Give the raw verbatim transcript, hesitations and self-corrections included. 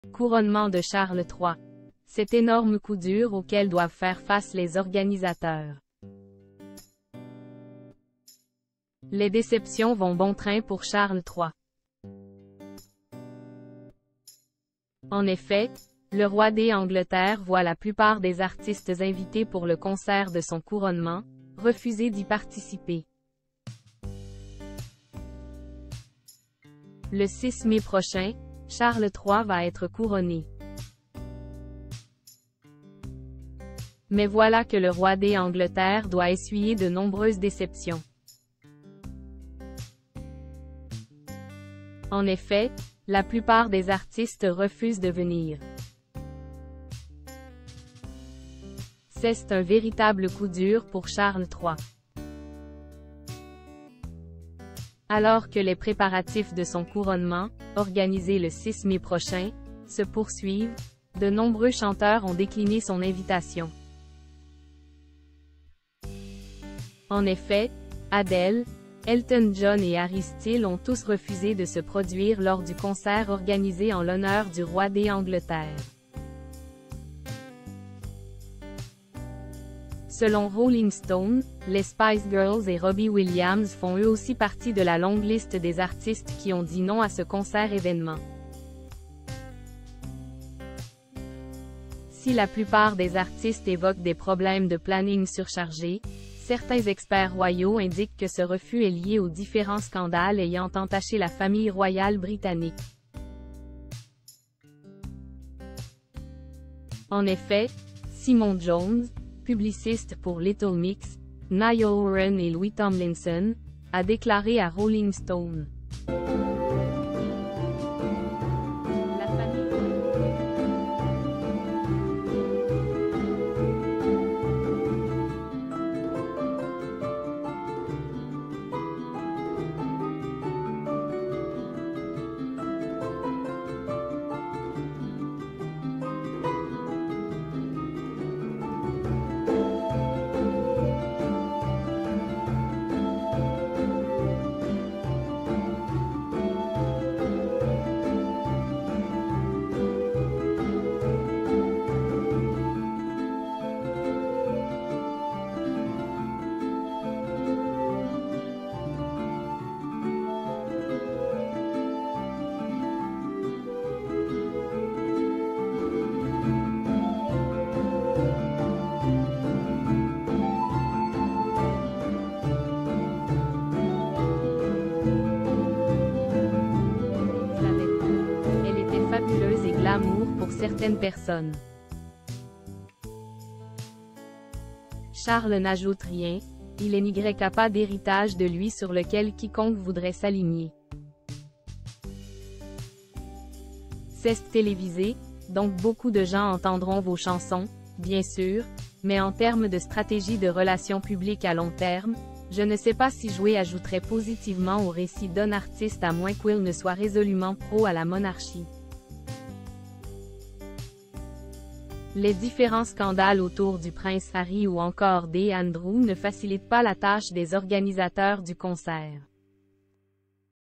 Couronnement de Charles trois. Cet énorme coup dur auquel doivent faire face les organisateurs. Les déceptions vont bon train pour Charles trois. En effet, le roi d'Angleterre voit la plupart des artistes invités pour le concert de son couronnement refuser d'y participer. Le six mai prochain, Charles trois va être couronné. Mais voilà que le roi d'Angleterre doit essuyer de nombreuses déceptions. En effet, la plupart des artistes refusent de venir. C'est un véritable coup dur pour Charles trois. Alors que les préparatifs de son couronnement, organisés le six mai prochain, se poursuivent, de nombreux chanteurs ont décliné son invitation. En effet, Adele, Elton John et Harry Styles ont tous refusé de se produire lors du concert organisé en l'honneur du roi d'Angleterre. Selon Rolling Stone, les Spice Girls et Robbie Williams font eux aussi partie de la longue liste des artistes qui ont dit non à ce concert-événement. Si la plupart des artistes évoquent des problèmes de planning surchargés, certains experts royaux indiquent que ce refus est lié aux différents scandales ayant entaché la famille royale britannique. En effet, Simon Jones, publiciste pour Little Mix, Niall Horan et Louis Tomlinson, a déclaré à Rolling Stone. Fabuleuse et glamour pour certaines personnes. Charles n'ajoute rien, il n'y a pas d'héritage de lui sur lequel quiconque voudrait s'aligner. C'est télévisé, donc beaucoup de gens entendront vos chansons, bien sûr, mais en termes de stratégie de relations publiques à long terme, je ne sais pas si jouer ajouterait positivement au récit d'un artiste à moins qu'il ne soit résolument pro à la monarchie. Les différents scandales autour du prince Harry ou encore d'Andrew ne facilitent pas la tâche des organisateurs du concert.